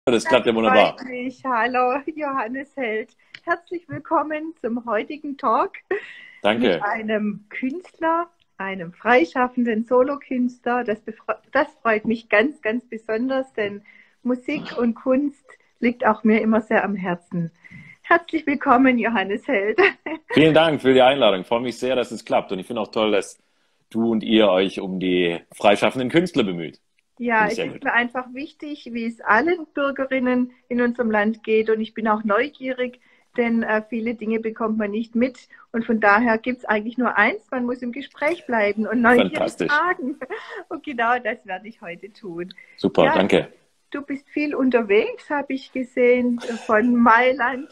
Das Das klappt ja wunderbar. freut mich. Hallo, Johannes Held. Herzlich willkommen zum heutigen Talk mit Danke. einem Künstler, einem freischaffenden Solokünstler. Das freut mich ganz, ganz besonders, denn Musik und Kunst liegt auch mir immer sehr am Herzen. Herzlich willkommen, Johannes Held. Vielen Dank für die Einladung. Ich freue mich sehr, dass es klappt. Und ich finde auch toll, dass du und ihr euch um die freischaffenden Künstler bemüht. Ja, Finde ich es sehr ist gut. mir einfach wichtig, wie es allen Bürgerinnen in unserem Land geht. Und ich bin auch neugierig, denn viele Dinge bekommt man nicht mit. Und von daher gibt es eigentlich nur eins, man muss im Gespräch bleiben und neugierig Fantastisch. fragen. Und genau das werde ich heute tun. Super, Ja, danke. du bist viel unterwegs, habe ich gesehen, von Mailand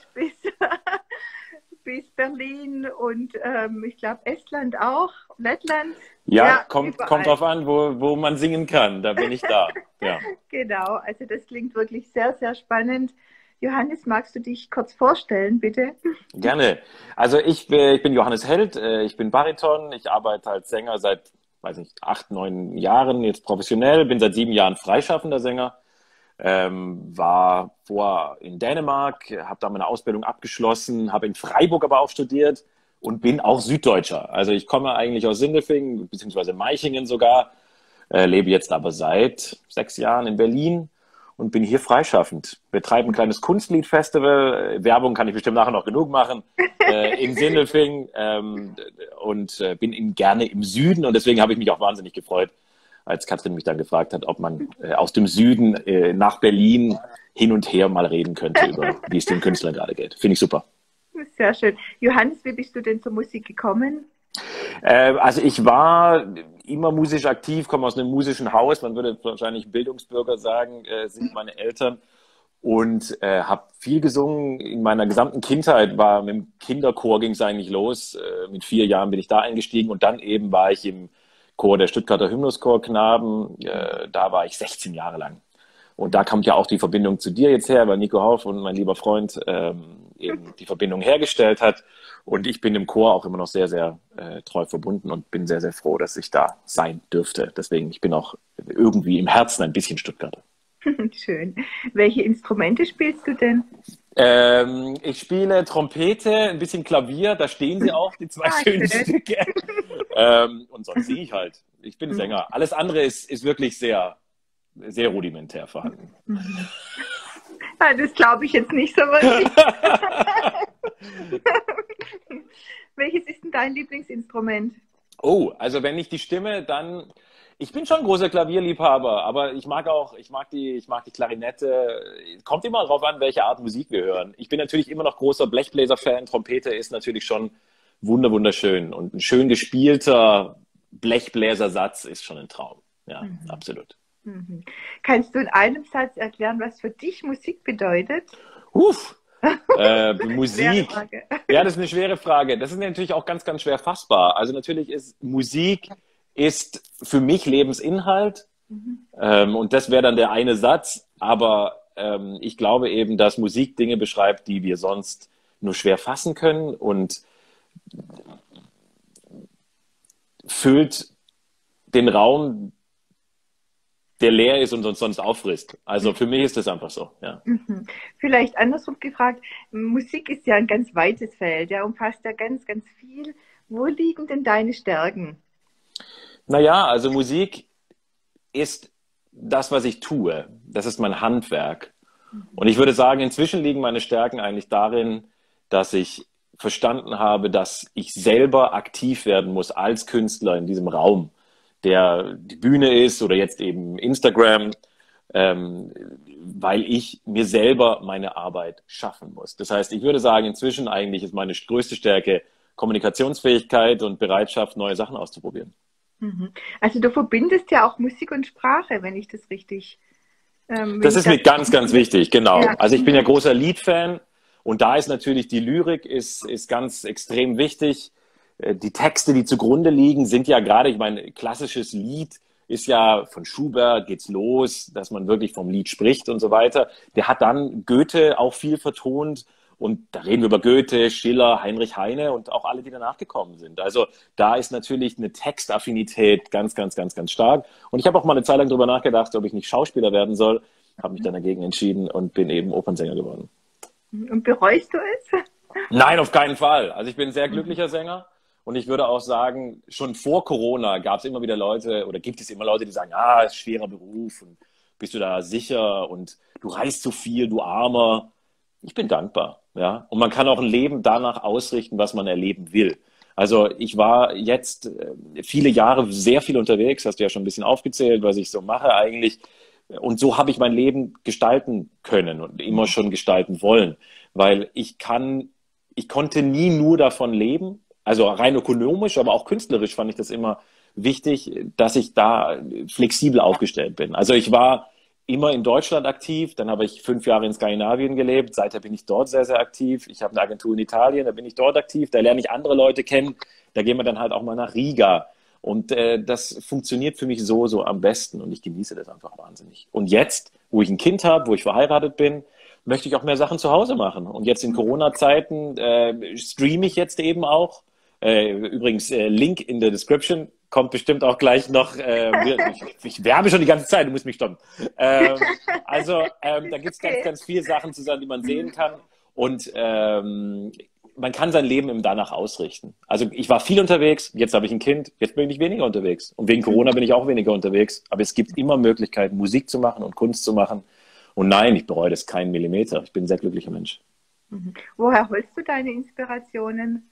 bis Berlin und ich glaube Estland auch, Lettland. Ja, Ja, kommt überall. drauf an, wo man singen kann. Da bin ich da. Ja, Genau, also das klingt wirklich sehr, sehr spannend. Johannes, magst du dich kurz vorstellen, bitte? gerne. Also ich bin Johannes Held, ich bin Bariton, ich arbeite als Sänger seit, weiß nicht, 8, 9 Jahren jetzt professionell, bin seit 7 Jahren freischaffender Sänger. War vor in Dänemark, habe da meine Ausbildung abgeschlossen, habe in Freiburg aber auch studiert und bin auch Süddeutscher. Also ich komme eigentlich aus Sindelfingen, beziehungsweise Meichingen sogar, lebe jetzt aber seit 6 Jahren in Berlin und bin hier freischaffend. Betreibe ein kleines Kunstliedfestival, Werbung kann ich bestimmt nachher noch genug machen, in Sindelfingen und bin gerne im Süden und deswegen habe ich mich auch wahnsinnig gefreut, als Katrin mich dann gefragt hat, ob man aus dem Süden nach Berlin hin und her mal reden könnte über, wie es den Künstlern gerade geht. Finde ich super. Sehr schön. Johannes, wie bist du denn zur Musik gekommen? Also ich war immer musisch aktiv, komme aus einem musischen Haus, man würde wahrscheinlich Bildungsbürger sagen, sind meine Eltern und habe viel gesungen in meiner gesamten Kindheit, war mit dem Kinderchor ging es eigentlich los, mit 4 Jahren bin ich da eingestiegen und dann eben war ich im Chor der Stuttgarter Hymnuschor Knaben, da war ich 16 Jahre lang. Und da kommt ja auch die Verbindung zu dir jetzt her, weil Nico Hauff und mein lieber Freund eben die Verbindung hergestellt hat. Und ich bin dem Chor auch immer noch sehr, sehr treu verbunden und bin sehr, sehr froh, dass ich da sein dürfte. Deswegen, ich bin auch irgendwie im Herzen ein bisschen Stuttgarter. Schön. Welche Instrumente spielst du denn? Ich spiele Trompete, ein bisschen Klavier, da stehen sie auch, die zwei Ah, schönen schön. Stücke. Und sonst singe ich halt. Ich bin Sänger. Alles andere ist wirklich sehr, sehr rudimentär vorhanden. Ah, das glaube ich jetzt nicht so wirklich. Welches ist denn dein Lieblingsinstrument? Oh, also wenn nicht die Stimme, dann. Ich bin schon ein großer Klavierliebhaber, aber ich mag die Klarinette. Kommt immer darauf an, welche Art Musik wir hören. Ich bin natürlich immer noch großer Blechbläser-Fan. Trompete ist natürlich schon wunderschön. Und ein schön gespielter Blechbläsersatz ist schon ein Traum. Ja, absolut. Mhm. Kannst du in einem Satz erklären, was für dich Musik bedeutet? Uff, Schwere Musik. Frage. Ja, das ist eine schwere Frage. Das ist natürlich auch ganz, ganz schwer fassbar. Also natürlich ist Musik ist für mich Lebensinhalt. Und das wäre dann der eine Satz. Aber ich glaube eben, dass Musik Dinge beschreibt, die wir sonst nur schwer fassen können und füllt den Raum, der leer ist und uns sonst auffrisst. Also für mich ist das einfach so, ja. Mhm. Vielleicht andersrum gefragt, Musik ist ja ein ganz weites Feld, ja, umfasst ja ganz, ganz viel. Wo liegen denn deine Stärken? Naja, also Musik ist das, was ich tue. Das ist mein Handwerk. Und ich würde sagen, inzwischen liegen meine Stärken eigentlich darin, dass ich verstanden habe, dass ich selber aktiv werden muss als Künstler in diesem Raum, der die Bühne ist oder jetzt eben Instagram, ähm, weil ich mir selber meine Arbeit schaffen muss. Das heißt, ich würde sagen, inzwischen eigentlich ist meine größte Stärke Kommunikationsfähigkeit und Bereitschaft, neue Sachen auszuprobieren. Mhm. Also du verbindest ja auch Musik und Sprache, wenn ich das richtig, wenn Das ich ist das mir ganz, ganz wichtig, genau. ja. Also ich bin ja großer Liedfan und da ist natürlich die Lyrik ist ganz extrem wichtig. Die Texte, die zugrunde liegen, sind ja gerade, ich meine, klassisches Lied ist ja von Schubert geht's los, dass man wirklich vom Lied spricht und so weiter. Der hat dann Goethe auch viel vertont und da reden wir über Goethe, Schiller, Heinrich Heine und auch alle, die danach gekommen sind. Also da ist natürlich eine Textaffinität ganz, ganz, ganz, ganz stark. Und ich habe auch mal eine Zeit lang darüber nachgedacht, ob ich nicht Schauspieler werden soll, habe mich dann dagegen entschieden und bin eben Opernsänger geworden. Und bereust du es? Nein, auf keinen Fall. Also ich bin ein sehr glücklicher Sänger und ich würde auch sagen, schon vor Corona gab es immer wieder Leute oder gibt es immer Leute, die sagen, ah, ist ein schwerer Beruf und bist du da sicher und du reist zu viel, du Armer. Ich bin dankbar, ja. Und man kann auch ein Leben danach ausrichten, was man erleben will. Also ich war jetzt viele Jahre sehr viel unterwegs, hast du ja schon ein bisschen aufgezählt, was ich so mache eigentlich. Und so habe ich mein Leben gestalten können und immer schon gestalten wollen, weil ich konnte nie nur davon leben, also rein ökonomisch, aber auch künstlerisch fand ich das immer wichtig, dass ich da flexibel aufgestellt bin. Also ich war immer in Deutschland aktiv, dann habe ich 5 Jahre in Skandinavien gelebt, seither bin ich dort sehr, sehr aktiv. Ich habe eine Agentur in Italien, da bin ich dort aktiv, da lerne ich andere Leute kennen, da gehen wir dann halt auch mal nach Riga. Und das funktioniert für mich so am besten und ich genieße das einfach wahnsinnig. Und jetzt, wo ich ein Kind habe, wo ich verheiratet bin, möchte ich auch mehr Sachen zu Hause machen. Und jetzt in Corona-Zeiten streame ich jetzt eben auch. Übrigens, Link in der Description kommt bestimmt auch gleich noch. Ich werbe schon die ganze Zeit, du musst mich stoppen. Da gibt es ganz viele Sachen zusammen, die man sehen kann. Und man kann sein Leben eben danach ausrichten. Also ich war viel unterwegs, jetzt habe ich ein Kind, jetzt bin ich weniger unterwegs. Und wegen Corona bin ich auch weniger unterwegs. Aber es gibt immer Möglichkeiten, Musik zu machen und Kunst zu machen. Und nein, ich bereue das keinen Millimeter. Ich bin ein sehr glücklicher Mensch. Woher holst du deine Inspirationen?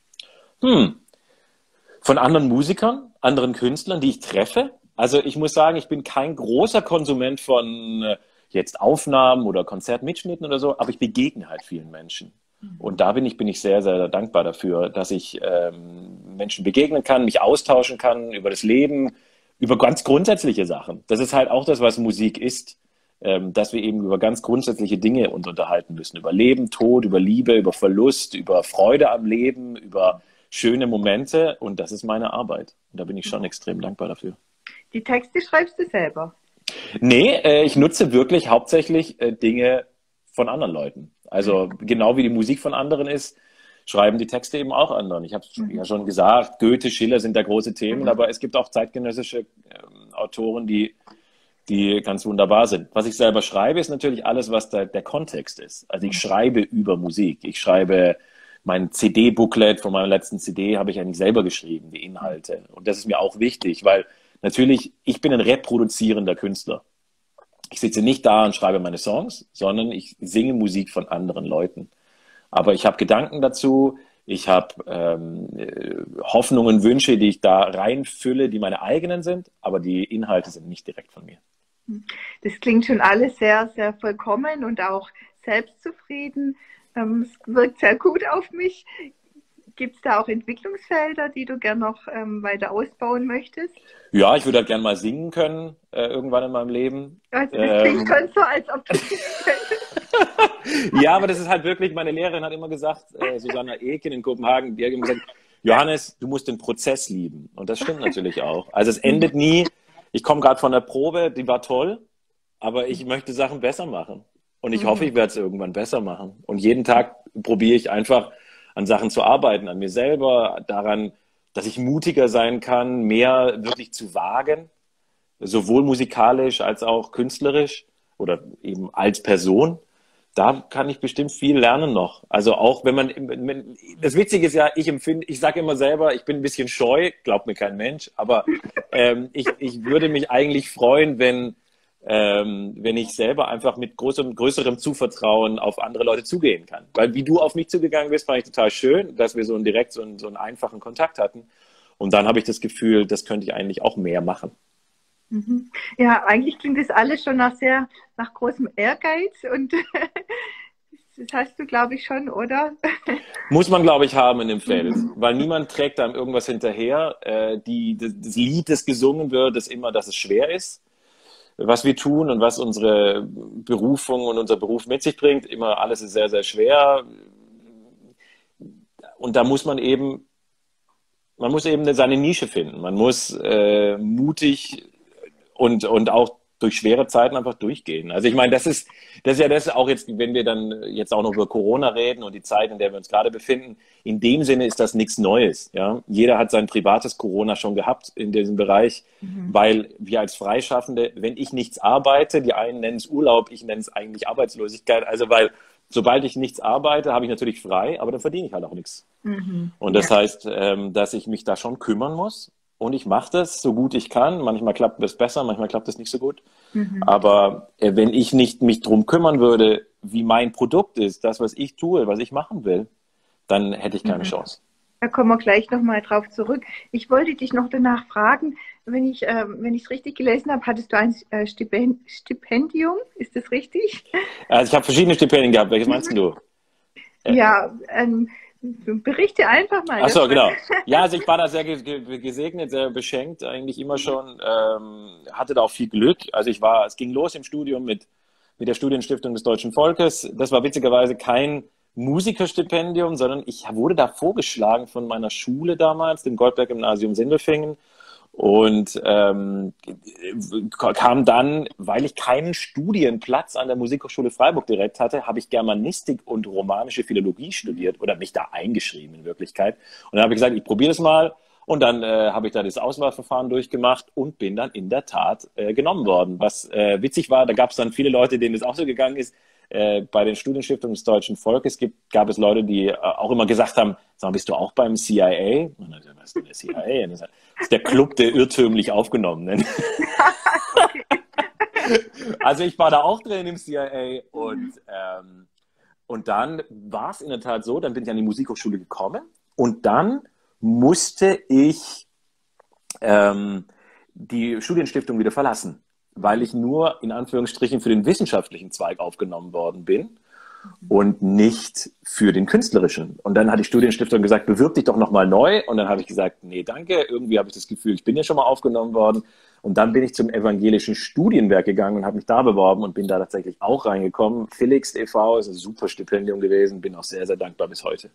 Von anderen Musikern, anderen Künstlern, die ich treffe. Also ich muss sagen, ich bin kein großer Konsument von jetzt Aufnahmen oder Konzertmitschnitten oder so, aber ich begegne halt vielen Menschen. Und da bin ich sehr, sehr dankbar dafür, dass ich Menschen begegnen kann, mich austauschen kann über das Leben, über ganz grundsätzliche Sachen. Das ist halt auch das, was Musik ist, dass wir eben über ganz grundsätzliche Dinge uns unterhalten müssen. Über Leben, Tod, über Liebe, über Verlust, über Freude am Leben, über schöne Momente. Und das ist meine Arbeit. Und da bin ich schon extrem dankbar dafür. Die Texte schreibst du selber? Nee, ich nutze wirklich hauptsächlich Dinge von anderen Leuten. Also genau wie die Musik von anderen ist, schreiben die Texte eben auch anderen. Ich habe es ja schon gesagt, Goethe, Schiller sind da große Themen, aber es gibt auch zeitgenössische Autoren, die ganz wunderbar sind. Was ich selber schreibe, ist natürlich alles, was der Kontext ist. Also ich schreibe über Musik. Ich schreibe mein CD-Booklet von meiner letzten CD habe ich eigentlich selber geschrieben, die Inhalte. Und das ist mir auch wichtig, weil natürlich, ich bin ein reproduzierender Künstler. Ich sitze nicht da und schreibe meine Songs, sondern ich singe Musik von anderen Leuten. Aber ich habe Gedanken dazu, ich habe Hoffnungen, Wünsche, die ich da reinfülle, die meine eigenen sind, aber die Inhalte sind nicht direkt von mir. Das klingt schon alles sehr, sehr vollkommen und auch selbstzufrieden. Es wirkt sehr gut auf mich. Gibt es da auch Entwicklungsfelder, die du gern noch weiter ausbauen möchtest? Ja, ich würde halt gern mal singen können, irgendwann in meinem Leben. Also das klingt schon so, als ob du singen könntest. Ja, aber das ist halt wirklich, meine Lehrerin hat immer gesagt, Susanna Eken in Kopenhagen, die hat immer gesagt, Johannes, du musst den Prozess lieben. Und das stimmt natürlich auch. Also es endet nie. Ich komme gerade von der Probe, die war toll, aber ich möchte Sachen besser machen. Und ich hoffe, ich werde es irgendwann besser machen. Und jeden Tag probiere ich einfach an Sachen zu arbeiten, an mir selber, daran, dass ich mutiger sein kann, mehr wirklich zu wagen, sowohl musikalisch als auch künstlerisch oder eben als Person. Da kann ich bestimmt viel lernen noch. Also auch wenn das Witzige ist ja, ich sage immer selber, ich bin ein bisschen scheu, glaubt mir kein Mensch, aber ich würde mich eigentlich freuen, wenn ich selber einfach mit größerem Zuvertrauen auf andere Leute zugehen kann. Weil wie du auf mich zugegangen bist, fand ich total schön, dass wir so einen einfachen Kontakt hatten. Und dann habe ich das Gefühl, das könnte ich eigentlich auch mehr machen. Ja, eigentlich klingt das alles schon nach großem Ehrgeiz und das hast du, glaube ich, schon, oder? Muss man, glaube ich, haben in dem Feld, weil niemand trägt einem irgendwas hinterher. Das Lied, das gesungen wird, ist immer, dass es schwer ist, was wir tun und was unsere Berufung und unser Beruf mit sich bringt. Immer alles ist sehr, sehr schwer. Und da muss man eben seine Nische finden. Man muss mutig und auch durch schwere Zeiten einfach durchgehen. Also ich meine, das ist ja das auch jetzt, wenn wir dann jetzt auch noch über Corona reden und die Zeit, in der wir uns gerade befinden, in dem Sinne ist das nichts Neues. Ja? Jeder hat sein privates Corona schon gehabt in diesem Bereich, weil wir als Freischaffende, wenn ich nichts arbeite, die einen nennen es Urlaub, ich nenne es eigentlich Arbeitslosigkeit, also weil sobald ich nichts arbeite, habe ich natürlich frei, aber dann verdiene ich halt auch nichts. Und das heißt, dass ich mich da schon kümmern muss. Und ich mache das so gut ich kann. Manchmal klappt es besser, manchmal klappt es nicht so gut. Aber wenn ich nicht mich drum kümmern würde, wie mein Produkt ist, das, was ich tue, was ich machen will, dann hätte ich keine Chance. Da kommen wir gleich nochmal drauf zurück. Ich wollte dich noch danach fragen, wenn ich es richtig gelesen habe, hattest du ein Stipendium? Ist das richtig? Also ich habe verschiedene Stipendien gehabt. Welches meinst du? Ja, berichte einfach mal. Ach so, genau. Ja, also ich war da sehr gesegnet, sehr beschenkt, eigentlich immer schon. Hatte da auch viel Glück. Also es ging los im Studium mit der Studienstiftung des Deutschen Volkes. Das war witzigerweise kein Musikerstipendium, sondern ich wurde da vorgeschlagen von meiner Schule damals, dem Goldberg-Gymnasium Sindelfingen. Und kam dann, weil ich keinen Studienplatz an der Musikhochschule Freiburg direkt hatte, habe ich Germanistik und romanische Philologie studiert oder mich da eingeschrieben in Wirklichkeit. Und dann habe ich gesagt, ich probiere das mal. Und dann habe ich da das Auswahlverfahren durchgemacht und bin dann in der Tat genommen worden. Was witzig war, da gab es dann viele Leute, denen das auch so gegangen ist. Bei den Studienstiftungen des Deutschen Volkes gab es Leute, die auch immer gesagt haben, sag mal, bist du auch beim CIA? Und dann, was ist denn der CIA? Und das ist der Club der irrtümlich Aufgenommenen. Also ich war da auch drin im CIA und dann war es in der Tat so, dann bin ich an die Musikhochschule gekommen und dann musste ich die Studienstiftung wieder verlassen, weil ich nur in Anführungsstrichen für den wissenschaftlichen Zweig aufgenommen worden bin und nicht für den künstlerischen. Und dann hat die Studienstiftung gesagt, bewirb dich doch nochmal neu. Und dann habe ich gesagt, nee, danke. Irgendwie habe ich das Gefühl, ich bin ja schon mal aufgenommen worden. Und dann bin ich zum Evangelischen Studienwerk gegangen und habe mich da beworben und bin da tatsächlich auch reingekommen. Felix e.V. ist ein super Stipendium gewesen, bin auch sehr, sehr dankbar bis heute.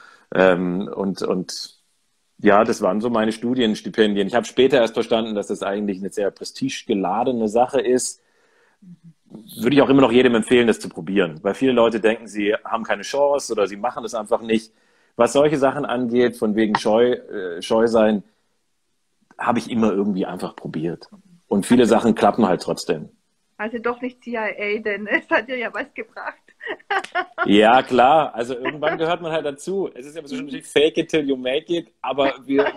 Ja, das waren so meine Studienstipendien. Ich habe später erst verstanden, dass das eigentlich eine sehr prestigegeladene Sache ist. Würde ich auch immer noch jedem empfehlen, das zu probieren. Weil viele Leute denken, sie haben keine Chance oder sie machen das einfach nicht. Was solche Sachen angeht, von wegen scheu sein, habe ich immer irgendwie einfach probiert. Und viele Sachen klappen halt trotzdem. Also doch nicht CIA, denn es hat dir ja was gebracht. Ja, klar. Also irgendwann gehört man halt dazu. Es ist ja so natürlich fake it till you make it, aber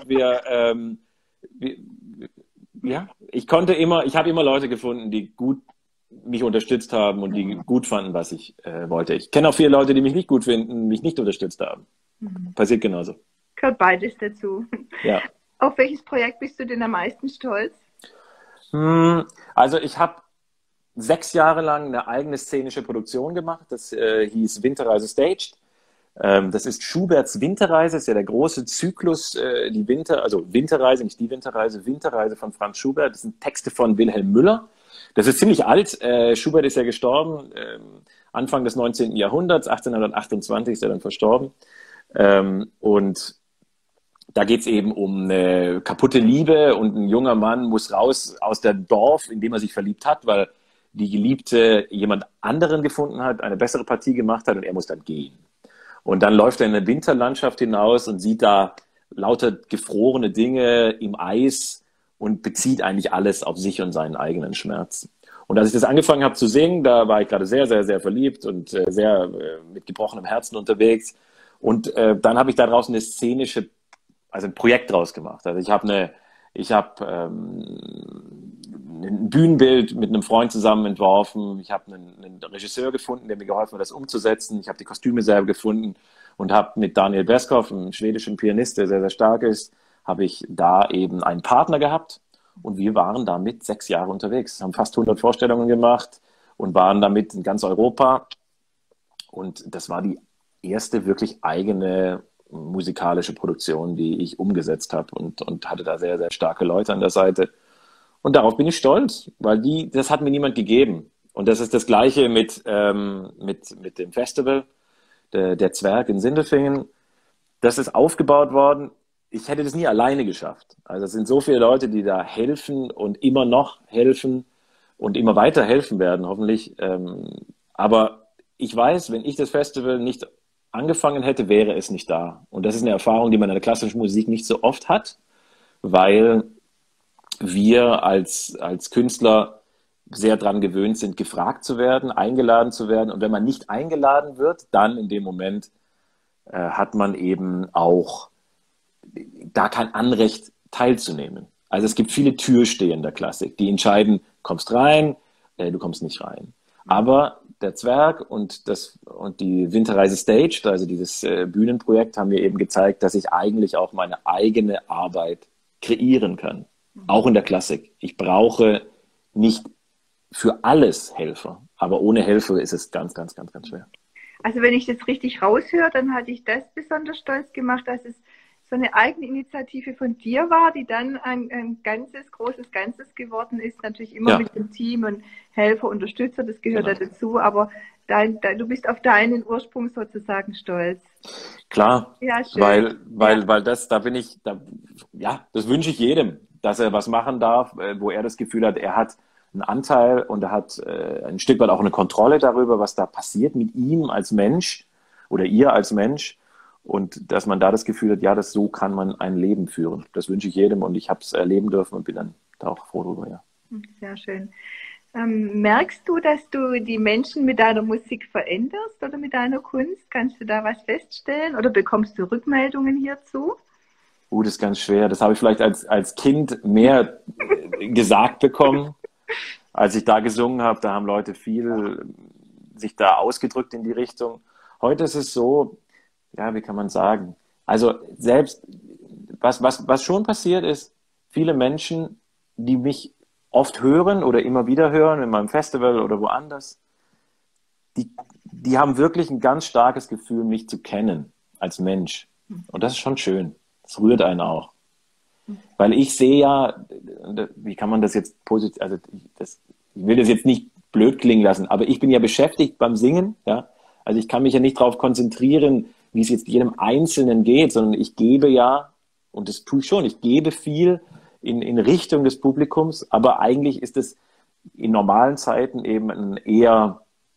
ich habe immer Leute gefunden, die gut mich unterstützt haben und die gut fanden, was ich wollte. Ich kenne auch viele Leute, die mich nicht gut finden, mich nicht unterstützt haben. Passiert genauso. Gehört beides dazu. Ja. Auf welches Projekt bist du denn am meisten stolz? Also ich habe 6 Jahre lang eine eigene szenische Produktion gemacht. Das hieß Winterreise Staged. Das ist Schuberts Winterreise, das ist ja der große Zyklus, Winterreise, nicht die Winterreise, Winterreise von Franz Schubert. Das sind Texte von Wilhelm Müller. Das ist ziemlich alt. Schubert ist ja gestorben Anfang des 19. Jahrhunderts, 1828 ist er dann verstorben. Und da geht es eben um eine kaputte Liebe und ein junger Mann muss raus aus dem Dorf, in dem er sich verliebt hat, weil die Geliebte jemand anderen gefunden hat, eine bessere Partie gemacht hat und er muss dann gehen. Und dann läuft er in eine Winterlandschaft hinaus und sieht da lauter gefrorene Dinge im Eis und bezieht eigentlich alles auf sich und seinen eigenen Schmerz. Und als ich das angefangen habe zu singen, da war ich gerade sehr, sehr, sehr verliebt und sehr mit gebrochenem Herzen unterwegs. Und dann habe ich da draußen ein Projekt draus gemacht. Also ich habe ein Bühnenbild mit einem Freund zusammen entworfen. Ich habe einen Regisseur gefunden, der mir geholfen hat, das umzusetzen. Ich habe die Kostüme selber gefunden und habe mit Daniel Beskow, einem schwedischen Pianist, der sehr, sehr stark ist, habe ich da eben einen Partner gehabt. Und wir waren damit 6 Jahre unterwegs, haben fast 100 Vorstellungen gemacht und waren damit in ganz Europa. Und das war die erste wirklich eigene musikalische Produktion, die ich umgesetzt habe und hatte da sehr, sehr starke Leute an der Seite. Und darauf bin ich stolz, weil das hat mir niemand gegeben. Und das ist das Gleiche mit dem Festival, der Zwerg in Sindelfingen. Das ist aufgebaut worden. Ich hätte das nie alleine geschafft. Also es sind so viele Leute, die da helfen und immer noch helfen. und immer weiter helfen werden, hoffentlich. Aber ich weiß, wenn ich das Festival nicht angefangen hätte, wäre es nicht da. Und das ist eine Erfahrung, die man in der klassischen Musik nicht so oft hat, weil wir als Künstler sehr daran gewöhnt sind, gefragt zu werden, eingeladen zu werden. Und wenn man nicht eingeladen wird, dann in dem Moment hat man eben auch da kein Anrecht teilzunehmen. Also es gibt viele Türsteher in der Klassik, die entscheiden, kommst rein, du kommst nicht rein. Aber der Zwerg und die Winterreise Staged, also dieses Bühnenprojekt, haben mir eben gezeigt, dass ich eigentlich auch meine eigene Arbeit kreieren kann. Auch in der Klassik. Ich brauche nicht für alles Helfer, aber ohne Helfer ist es ganz, ganz, ganz, ganz schwer. Also wenn ich das richtig raushöre, dann hatte ich das besonders stolz gemacht, dass es so eine eigene Initiative von dir war, die dann ein großes Ganzes geworden ist. Natürlich immer mit dem Team und Helfer, Unterstützer, das gehört ja dazu, aber du bist auf deinen Ursprung sozusagen stolz. Klar, ja, schön. Weil das wünsche ich jedem, dass er was machen darf, wo er das Gefühl hat, er hat einen Anteil und er hat ein Stück weit auch eine Kontrolle darüber, was da passiert mit ihm als Mensch oder ihr als Mensch. Und dass man da das Gefühl hat, ja, so kann man ein Leben führen. Das wünsche ich jedem und ich habe es erleben dürfen und bin dann da auch froh drüber, ja. Sehr schön. Merkst du, dass du die Menschen mit deiner Musik veränderst oder mit deiner Kunst? Kannst du da was feststellen oder bekommst du Rückmeldungen hierzu? Das ist ganz schwer. Das habe ich vielleicht als Kind mehr gesagt bekommen, als ich da gesungen habe. Da haben Leute viel sich da ausgedrückt in die Richtung. Heute ist es so, ja, wie kann man sagen? Also selbst, was schon passiert ist, viele Menschen, die mich oft hören oder immer wieder hören, in meinem Festival oder woanders, die haben wirklich ein ganz starkes Gefühl, mich zu kennen als Mensch. Und das ist schon schön. Das rührt einen auch. Weil ich sehe ja, wie kann man das jetzt positiv, also ich will das jetzt nicht blöd klingen lassen, aber ich bin ja beschäftigt beim Singen, ja. Also ich kann mich ja nicht darauf konzentrieren, wie es jetzt jedem Einzelnen geht, sondern ich gebe ja, und das tue ich schon, ich gebe viel in Richtung des Publikums, aber eigentlich ist es in normalen Zeiten eben eher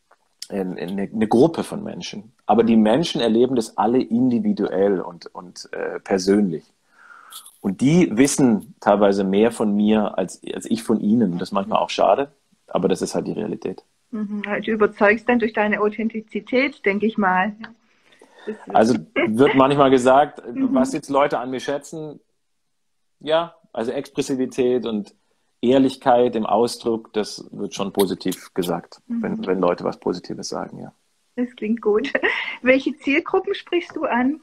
eine Gruppe von Menschen. Aber die Menschen erleben das alle individuell und persönlich. Und die wissen teilweise mehr von mir als ich von ihnen. Das ist manchmal auch schade, aber das ist halt die Realität. Du überzeugst dann durch deine Authentizität, denke ich mal. Also wird manchmal gesagt, was jetzt Leute an mir schätzen, ja, also Expressivität und Ehrlichkeit im Ausdruck, das wird schon positiv gesagt, wenn Leute was Positives sagen, ja. Das klingt gut. Welche Zielgruppen sprichst du an?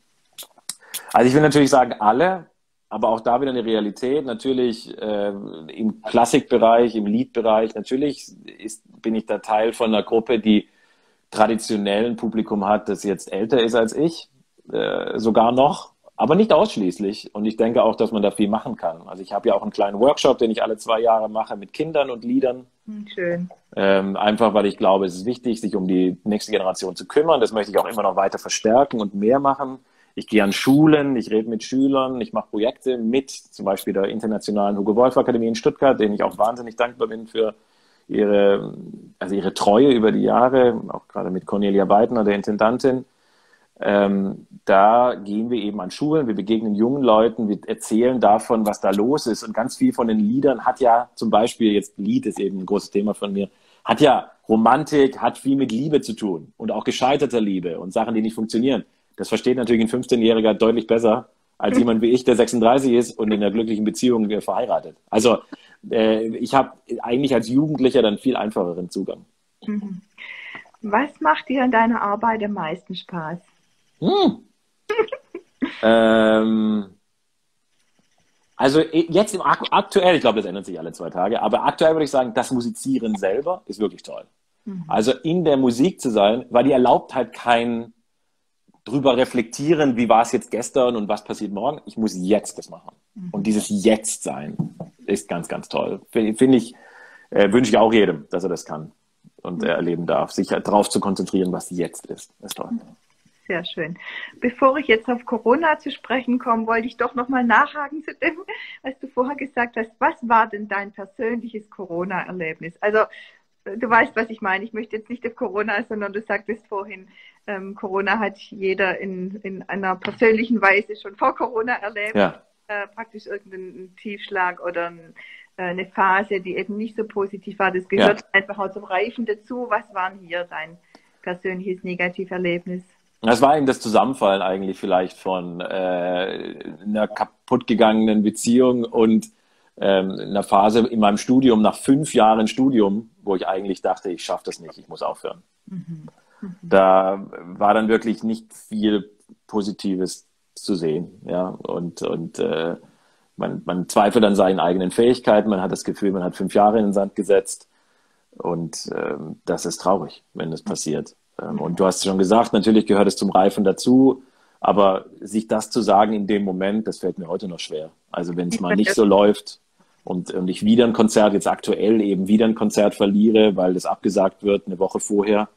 Also ich will natürlich sagen alle, aber auch da wieder eine Realität. Natürlich im Klassikbereich, im Liedbereich, natürlich bin ich da Teil von einer Gruppe, die traditionell ein Publikum hat, das jetzt älter ist als ich, sogar noch, aber nicht ausschließlich. Und ich denke auch, dass man da viel machen kann. Also ich habe ja auch einen kleinen Workshop, den ich alle 2 Jahre mache mit Kindern und Liedern. Schön. Einfach, weil ich glaube, es ist wichtig, sich um die nächste Generation zu kümmern. Das möchte ich auch immer noch weiter verstärken und mehr machen. Ich gehe an Schulen, ich rede mit Schülern, ich mache Projekte mit zum Beispiel der Internationalen Hugo-Wolf-Akademie in Stuttgart, denen ich auch wahnsinnig dankbar bin für ihre Treue über die Jahre, auch gerade mit Cornelia Beitner, der Intendantin. Da gehen wir eben an Schulen, wir begegnen jungen Leuten, wir erzählen davon, was da los ist. Und ganz viel von den Liedern hat ja zum Beispiel, jetzt Lied ist eben ein großes Thema von mir, hat ja Romantik, hat viel mit Liebe zu tun und auch gescheiterter Liebe und Sachen, die nicht funktionieren. Das versteht natürlich ein 15-Jähriger deutlich besser als jemand wie ich, der 36 ist und in einer glücklichen Beziehung verheiratet. Also ich habe eigentlich als Jugendlicher dann viel einfacheren Zugang. Was macht dir an deiner Arbeit am meisten Spaß? Also jetzt aktuell, ich glaube, das ändert sich alle 2 Tage, aber aktuell würde ich sagen, das Musizieren selber ist wirklich toll. Also in der Musik zu sein, weil die erlaubt halt kein drüber reflektieren, wie war es jetzt gestern und was passiert morgen. Ich muss jetzt das machen. Und dieses Jetzt-Sein ist ganz, ganz toll. Finde ich, wünsche ich auch jedem, dass er das kann und erleben darf, sich darauf zu konzentrieren, was jetzt ist. Das ist toll. Sehr schön. Bevor ich jetzt auf Corona zu sprechen komme, wollte ich doch nochmal nachhaken zu dem, was du vorher gesagt hast. Was war denn dein persönliches Corona-Erlebnis? Also, du weißt, was ich meine. Ich möchte jetzt nicht auf Corona, sondern du sagtest vorhin, Corona hat jeder in einer persönlichen Weise schon vor Corona erlebt. Ja. Praktisch irgendeinen Tiefschlag oder eine Phase, die eben nicht so positiv war. Das gehört einfach auch zum Reifen dazu. Was war denn hier dein persönliches Negativerlebnis? Das war eben das Zusammenfallen eigentlich vielleicht von einer kaputtgegangenen Beziehung und einer Phase in meinem Studium, nach 5 Jahren Studium, wo ich eigentlich dachte, ich schaffe das nicht, ich muss aufhören. Da war dann wirklich nicht viel Positives zu sehen. Ja? Und man zweifelt an seinen eigenen Fähigkeiten, man hat das Gefühl, man hat 5 Jahre in den Sand gesetzt und das ist traurig, wenn das passiert. Und du hast schon gesagt, natürlich gehört es zum Reifen dazu, aber sich das zu sagen in dem Moment, das fällt mir heute noch schwer. Also wenn es mal nicht so läuft und ich wieder ein Konzert, jetzt aktuell eben wieder ein Konzert verliere, weil das abgesagt wird eine Woche vorher,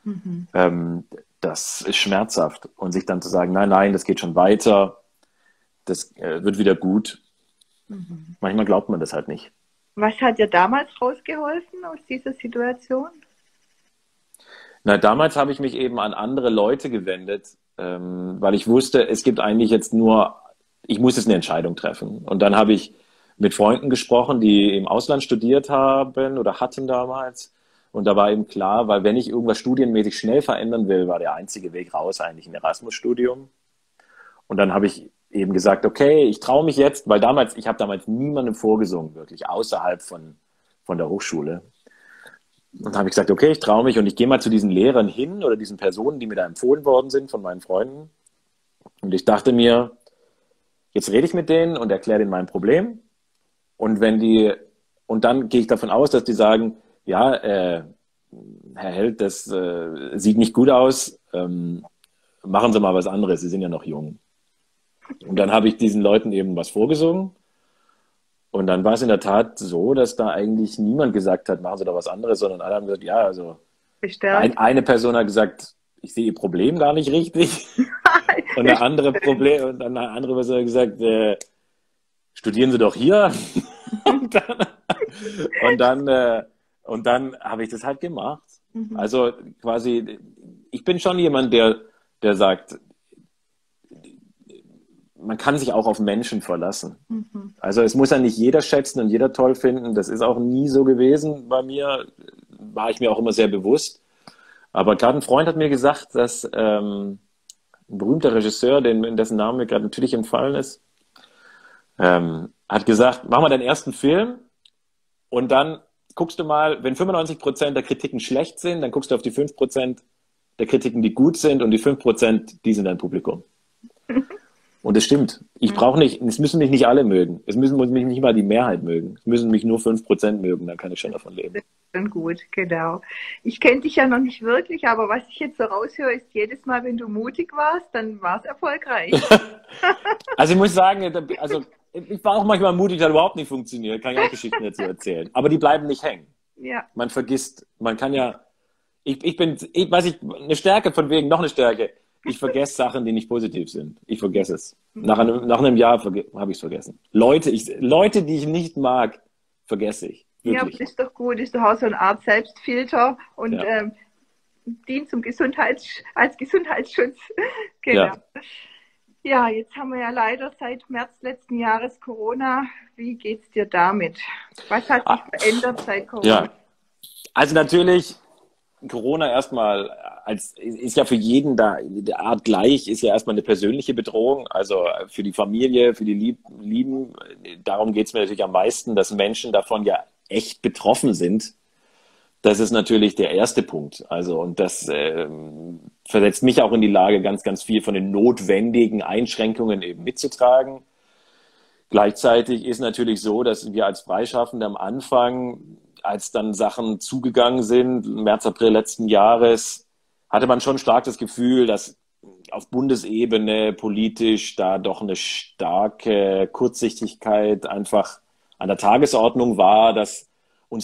das ist schmerzhaft. Und sich dann zu sagen, nein, das geht schon weiter, das wird wieder gut. Manchmal glaubt man das halt nicht. Was hat dir damals rausgeholfen aus dieser Situation? Na, damals habe ich mich eben an andere Leute gewendet, weil ich wusste, es gibt eigentlich jetzt nur, ich muss jetzt eine Entscheidung treffen. Und dann habe ich mit Freunden gesprochen, die im Ausland studiert haben oder hatten damals. Und da war eben klar, weil wenn ich irgendwas studienmäßig schnell verändern will, war der einzige Weg raus eigentlich ein Erasmus-Studium. Und dann habe ich eben gesagt, okay, ich traue mich jetzt, weil ich habe damals niemandem vorgesungen, wirklich, außerhalb von der Hochschule. Und dann habe ich gesagt, okay, ich traue mich und ich gehe mal zu diesen Lehrern hin oder diesen Personen, die mir da empfohlen worden sind von meinen Freunden. Und ich dachte mir, jetzt rede ich mit denen und erkläre denen mein Problem. Und dann gehe ich davon aus, dass die sagen, ja, Herr Held, das sieht nicht gut aus, machen Sie mal was anderes, Sie sind ja noch jung. Und dann habe ich diesen Leuten eben was vorgesungen. Und dann war es in der Tat so, dass da eigentlich niemand gesagt hat, machen Sie doch was anderes, sondern alle haben gesagt, ja, also eine Person hat gesagt, ich sehe Ihr Problem gar nicht richtig. Und eine andere Person hat gesagt, studieren Sie doch hier. Und dann habe ich das halt gemacht. Also quasi, ich bin schon jemand, der sagt, man kann sich auch auf Menschen verlassen. Also es muss ja nicht jeder schätzen und jeder toll finden. Das ist auch nie so gewesen bei mir. War ich mir auch immer sehr bewusst. Aber gerade ein Freund hat mir gesagt, dass ein berühmter Regisseur, dessen Name mir gerade natürlich entfallen ist, hat gesagt, mach mal deinen ersten Film und dann guckst du mal, wenn 95% der Kritiken schlecht sind, dann guckst du auf die 5% der Kritiken, die gut sind und die 5%, die sind dein Publikum. Und es stimmt. Es müssen mich nicht alle mögen. Muss mich nicht mal die Mehrheit mögen. Es müssen mich nur 5% mögen, dann kann ich schon davon leben. Dann gut, genau. Ich kenne dich ja noch nicht wirklich, aber was ich jetzt so raushöre, ist jedes Mal, wenn du mutig warst, dann war es erfolgreich. Also ich muss sagen, ich war auch manchmal mutig, das überhaupt nicht funktioniert. Kann ich auch Geschichten dazu erzählen. Aber die bleiben nicht hängen. Ja. Man vergisst, man kann ja, eine Stärke von wegen, noch eine Stärke. Ich vergesse Sachen, die nicht positiv sind. Ich vergesse es. Nach einem Jahr habe ich es vergessen. Leute, die ich nicht mag, vergesse ich. Wirklich. Ja, aber ist doch gut. Ist doch auch so eine Art Selbstfilter und dient als Gesundheitsschutz. Genau. Ja, jetzt haben wir ja leider seit März letzten Jahres Corona. Wie geht's dir damit? Was hat sich verändert seit Corona? Ja, also natürlich Corona erstmal ist ja für jeden da der Art gleich, ist ja erstmal eine persönliche Bedrohung, also für die Familie, für die Lieben. Darum geht es mir natürlich am meisten, dass Menschen davon ja echt betroffen sind. Das ist natürlich der erste Punkt. Also, und das versetzt mich auch in die Lage, ganz, ganz viel von den notwendigen Einschränkungen eben mitzutragen. Gleichzeitig ist natürlich so, dass wir als Freischaffende am Anfang, als dann Sachen zugegangen sind, März, April letzten Jahres, hatte man schon stark das Gefühl, dass auf Bundesebene politisch da doch eine starke Kurzsichtigkeit einfach an der Tagesordnung war, dass uns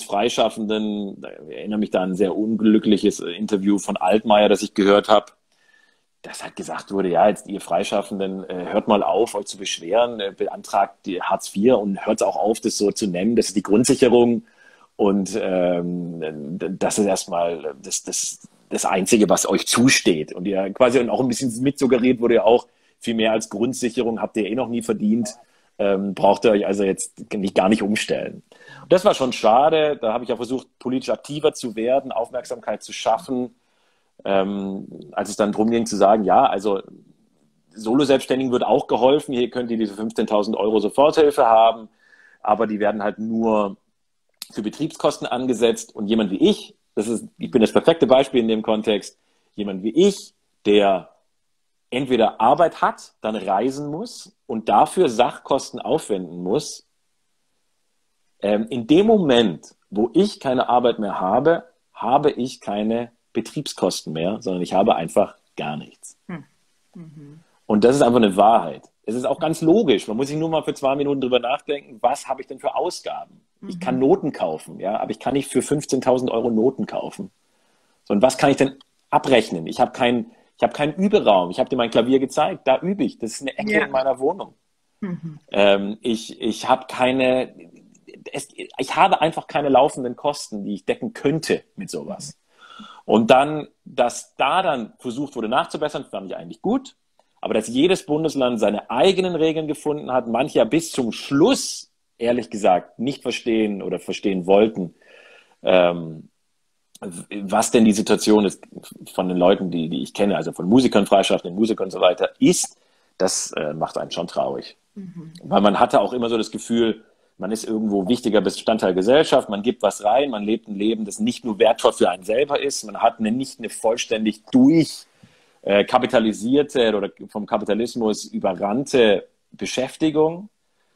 Freischaffenden, ich erinnere mich da an ein sehr unglückliches Interview von Altmaier, das ich gehört habe, dass halt gesagt wurde, ja, jetzt ihr Freischaffenden, hört mal auf, euch zu beschweren, beantragt die Hartz IV und hört auch auf, das so zu nennen. Das ist die Grundsicherung und das ist erstmal das Einzige, was euch zusteht. Und ihr quasi und auch ein bisschen mitsuggeriert wurde ja auch, viel mehr als Grundsicherung habt ihr eh noch nie verdient, braucht ihr euch also jetzt gar nicht umstellen. Und das war schon schade. Da habe ich auch versucht, politisch aktiver zu werden, Aufmerksamkeit zu schaffen. Als es dann darum ging zu sagen, ja, also Solo-Selbstständigen wird auch geholfen, hier könnt ihr diese 15.000 Euro Soforthilfe haben, aber die werden halt nur für Betriebskosten angesetzt und jemand wie ich bin das perfekte Beispiel in dem Kontext, jemand wie ich, der entweder Arbeit hat, dann reisen muss und dafür Sachkosten aufwenden muss, in dem Moment, wo ich keine Arbeit mehr habe, habe ich keine Betriebskosten mehr, sondern ich habe einfach gar nichts. Mhm. Und das ist einfach eine Wahrheit. Es ist auch ganz logisch. Man muss sich nur mal für 2 Minuten drüber nachdenken, was habe ich denn für Ausgaben? Ich kann Noten kaufen, ja, aber ich kann nicht für 15.000 Euro Noten kaufen. Sondern was kann ich denn abrechnen? Ich habe keinen Überaum. Ich habe dir mein Klavier gezeigt, da übe ich. Das ist eine Ecke in meiner Wohnung. Ich habe einfach keine laufenden Kosten, die ich decken könnte mit sowas. Und dann, dass da dann versucht wurde nachzubessern, fand ich eigentlich gut. Aber dass jedes Bundesland seine eigenen Regeln gefunden hat, manche ja bis zum Schluss, ehrlich gesagt, nicht verstehen oder verstehen wollten, was denn die Situation ist von den Leuten, die ich kenne, also von Musikern, freischaffenden Musikern und so weiter, ist, das macht einen schon traurig. Weil man hatte auch immer so das Gefühl, man ist irgendwo wichtiger Bestandteil der Gesellschaft, man gibt was rein, man lebt ein Leben, das nicht nur wertvoll für einen selber ist, man hat nicht eine vollständig kapitalisierte oder vom Kapitalismus überrannte Beschäftigung.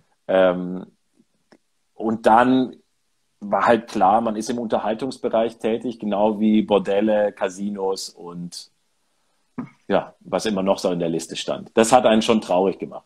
Und dann war halt klar, man ist im Unterhaltungsbereich tätig, genau wie Bordelle, Casinos und ja, was immer noch so in der Liste stand. Das hat einen schon traurig gemacht.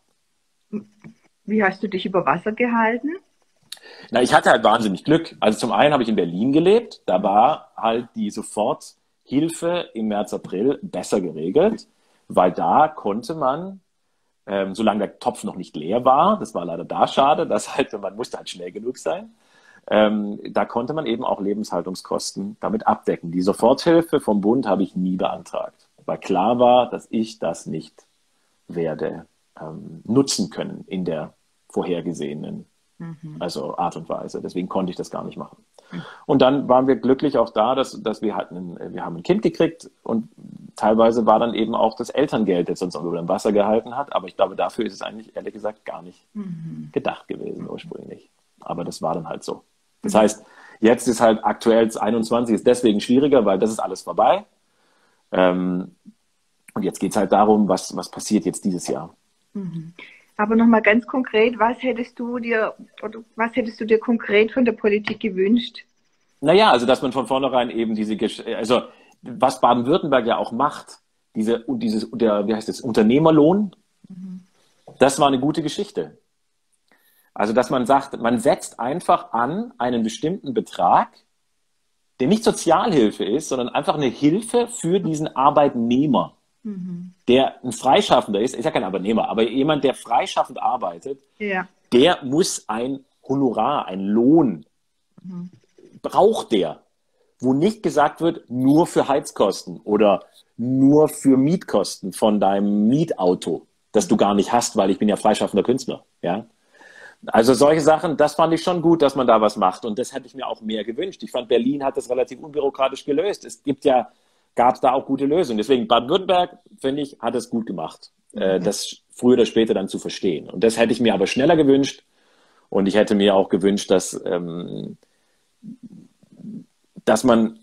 Wie hast du dich über Wasser gehalten? Na, ich hatte halt wahnsinnig Glück. Also zum einen habe ich in Berlin gelebt, da war halt die Soforthilfe im März, April besser geregelt, weil da konnte man, solange der Topf noch nicht leer war, das war leider da schade, man musste halt schnell genug sein, da konnte man eben auch Lebenshaltungskosten damit abdecken. Die Soforthilfe vom Bund habe ich nie beantragt, weil klar war, dass ich das nicht werde nutzen können in der vorhergesehenen Art und Weise. Deswegen konnte ich das gar nicht machen. Und dann waren wir glücklich auch da, dass wir haben ein Kind gekriegt und teilweise war dann eben auch das Elterngeld, das uns über dem Wasser gehalten hat. Aber ich glaube, dafür ist es eigentlich ehrlich gesagt gar nicht gedacht gewesen ursprünglich. Aber das war dann halt so. Das heißt, jetzt ist halt aktuell 21 ist deswegen schwieriger, weil das ist alles vorbei. Und jetzt geht es halt darum, was passiert jetzt dieses Jahr. Aber nochmal ganz konkret, was hättest du dir konkret von der Politik gewünscht? Naja, also dass man von vornherein eben also was Baden-Württemberg ja auch macht, wie heißt das, Unternehmerlohn, das war eine gute Geschichte. Also dass man sagt, man setzt einfach an einen bestimmten Betrag, der nicht Sozialhilfe ist, sondern einfach eine Hilfe für diesen Arbeitnehmer. Der ein Freischaffender ist ja kein Arbeitnehmer, aber jemand, der freischaffend arbeitet, der muss ein Honorar, ein Lohn, braucht der, wo nicht gesagt wird, nur für Heizkosten oder nur für Mietkosten von deinem Mietauto, das du gar nicht hast, weil ich bin ja freischaffender Künstler. Ja? Also solche Sachen, das fand ich schon gut, dass man da was macht und das hätte ich mir auch mehr gewünscht. Ich fand, Berlin hat das relativ unbürokratisch gelöst. Gab es da auch gute Lösungen. Deswegen Baden-Württemberg, finde ich, hat es gut gemacht, das früher oder später dann zu verstehen. Und das hätte ich mir aber schneller gewünscht. Und ich hätte mir auch gewünscht, dass man,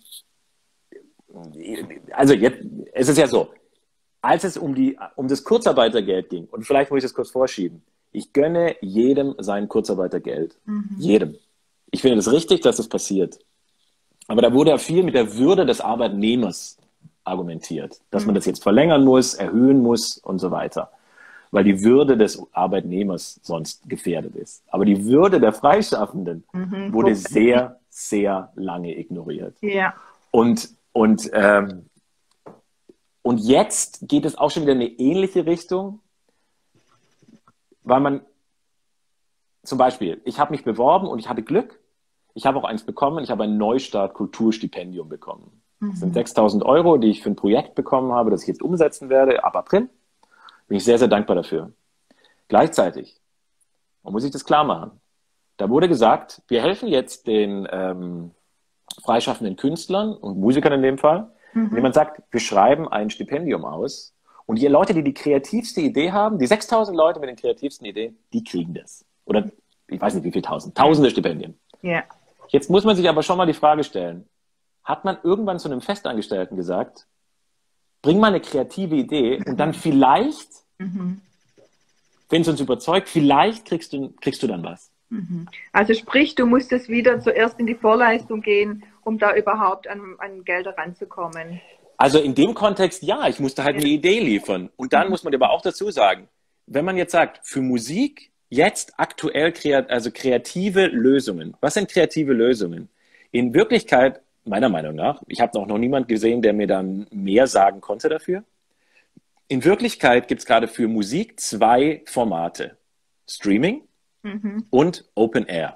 also jetzt, es ist ja so, als es um das Kurzarbeitergeld ging, und vielleicht muss ich das kurz vorschieben, ich gönne jedem sein Kurzarbeitergeld. Jedem. Ich finde das richtig, dass das passiert. Aber da wurde ja viel mit der Würde des Arbeitnehmers argumentiert, dass man das jetzt verlängern muss, erhöhen muss und so weiter, weil die Würde des Arbeitnehmers sonst gefährdet ist. Aber die Würde der Freischaffenden wurde sehr, sehr lange ignoriert. Ja. Und Und jetzt geht es auch schon wieder in eine ähnliche Richtung, weil man zum Beispiel, ich habe mich beworben und ich hatte Glück. Ich habe auch eins bekommen. Ich habe ein Neustart-Kulturstipendium bekommen. Das sind 6.000 Euro, die ich für ein Projekt bekommen habe, das ich jetzt umsetzen werde, ab April. Bin ich sehr, sehr dankbar dafür. Gleichzeitig, man muss sich das klar machen, da wurde gesagt, wir helfen jetzt den freischaffenden Künstlern und Musikern in dem Fall, indem man sagt, wir schreiben ein Stipendium aus und die Leute, die die kreativste Idee haben, die 6.000 Leute mit den kreativsten Ideen, die kriegen das. Oder ich weiß nicht wie viel tausende Stipendien. Ja. Jetzt muss man sich aber schon mal die Frage stellen, hat man irgendwann zu einem Festangestellten gesagt, bring mal eine kreative Idee und dann vielleicht, wenn es uns überzeugt, vielleicht kriegst du dann was. Also sprich, du musstest wieder zuerst in die Vorleistung gehen, um da überhaupt an Gelder ranzukommen. Also in dem Kontext, ja, ich musste halt eine Idee liefern. Und dann muss man aber auch dazu sagen, wenn man jetzt sagt, für Musik jetzt aktuell kreative Lösungen. Was sind kreative Lösungen? In Wirklichkeit, meiner Meinung nach, ich habe noch niemand gesehen, der mir dann mehr sagen konnte dafür. In Wirklichkeit gibt es gerade für Musik 2 Formate. Streaming und Open Air.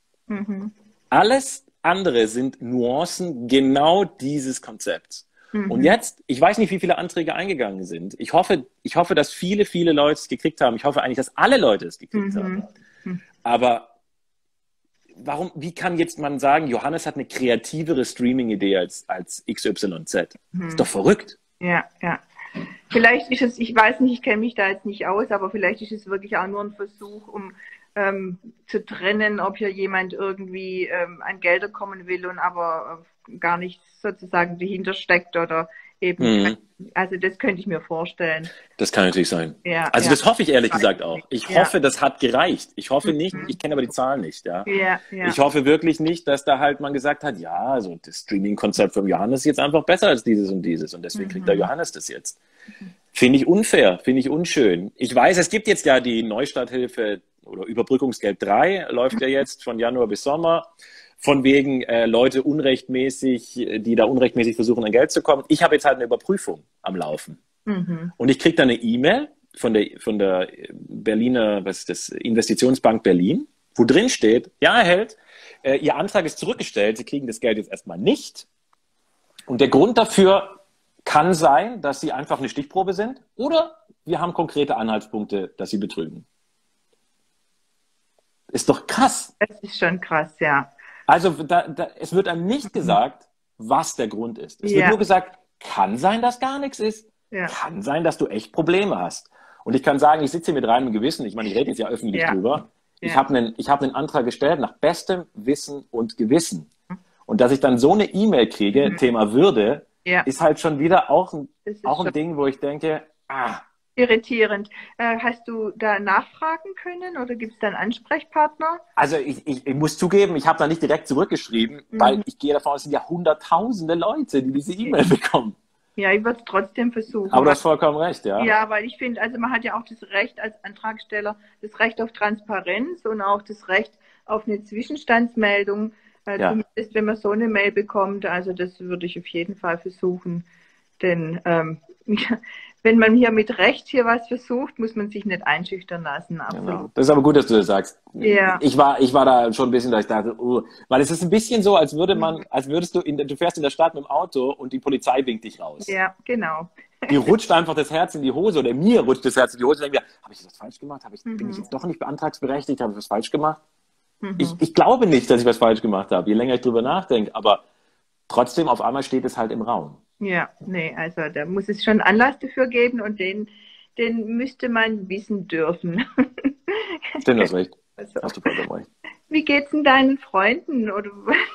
Alles andere sind Nuancen genau dieses Konzepts. Und jetzt, ich weiß nicht, wie viele Anträge eingegangen sind. Ich hoffe, dass viele, viele Leute es gekriegt haben. Ich hoffe eigentlich, dass alle Leute es gekriegt haben. Aber wie kann jetzt man sagen, Johannes hat eine kreativere Streaming-Idee als XYZ? Ist doch verrückt. Ja, ja. Vielleicht ist es, ich weiß nicht, ich kenne mich da jetzt nicht aus, aber vielleicht ist es wirklich auch nur ein Versuch, um zu trennen, ob hier jemand irgendwie an Gelder kommen will und aber gar nicht sozusagen dahinter steckt oder eben, also das könnte ich mir vorstellen. Das kann natürlich sein. Ja, also das hoffe ich ehrlich gesagt auch. Ich Ja. hoffe, das hat gereicht. Ich hoffe nicht, ich kenne aber die Zahlen nicht. Ja. Ja, ja. Ich hoffe wirklich nicht, dass da halt man gesagt hat, ja, also das Streaming-Konzept vom Johannes ist jetzt einfach besser als dieses und deswegen kriegt der Johannes das jetzt. Finde ich unfair, finde ich unschön. Ich weiß, es gibt jetzt ja die Neustarthilfe oder Überbrückungsgeld 3, läuft ja jetzt von Januar bis Sommer, von wegen Leute die da unrechtmäßig versuchen, an Geld zu kommen. Ich habe jetzt halt eine Überprüfung am Laufen. Und ich kriege dann eine E-Mail von der Berliner, was ist das, Investitionsbank Berlin, wo drin steht, ja, Herr Held, Ihr Antrag ist zurückgestellt, Sie kriegen das Geld jetzt erstmal nicht. Und der Grund dafür kann sein, dass Sie einfach eine Stichprobe sind oder wir haben konkrete Anhaltspunkte, dass Sie betrügen. Ist doch krass. Das ist schon krass, ja. Also es wird einem nicht gesagt, was der Grund ist. Es wird nur gesagt, kann sein, dass gar nichts ist. Ja. Kann sein, dass du echt Probleme hast. Und ich kann sagen, ich sitze hier mit reinem Gewissen. Ich meine, ich rede jetzt ja öffentlich drüber. Ja. Ich habe einen Antrag gestellt nach bestem Wissen und Gewissen. Und dass ich dann so eine E-Mail kriege, Thema Würde, ist halt schon wieder auch ein Ding, wo ich denke, irritierend. Hast du da nachfragen können oder gibt es da einen Ansprechpartner? Also ich muss zugeben, ich habe da nicht direkt zurückgeschrieben, weil ich gehe davon aus, es sind ja hunderttausende Leute, die diese E-Mail bekommen. Ja, ich würde es trotzdem versuchen. Aber du hast vollkommen recht, ja. Ja, weil ich finde, also man hat ja auch das Recht als Antragsteller, das Recht auf Transparenz und auch das Recht auf eine Zwischenstandsmeldung. Zumindest wenn man so eine Mail bekommt, also das würde ich auf jeden Fall versuchen. Denn wenn man hier mit Recht was versucht, muss man sich nicht einschüchtern lassen. Absolut. Genau. Das ist aber gut, dass du das sagst. Ja. Ich war da schon ein bisschen, dass ich dachte, weil es ist ein bisschen so, als würdest du fährst in der Stadt mit dem Auto und die Polizei winkt dich raus. Ja, genau. Die rutscht einfach das Herz in die Hose oder mir rutscht das Herz in die Hose und denke mir, habe ich das falsch gemacht? Bin ich jetzt doch nicht beantragsberechtigt? Habe ich was falsch gemacht? Ich glaube nicht, dass ich was falsch gemacht habe, je länger ich drüber nachdenke, aber trotzdem auf einmal steht es halt im Raum. Ja, nee, also da muss es schon Anlass dafür geben und den müsste man wissen dürfen. Stimmt, das recht. Also, hast du vollkommen recht. Wie geht's denn deinen Freunden? Oder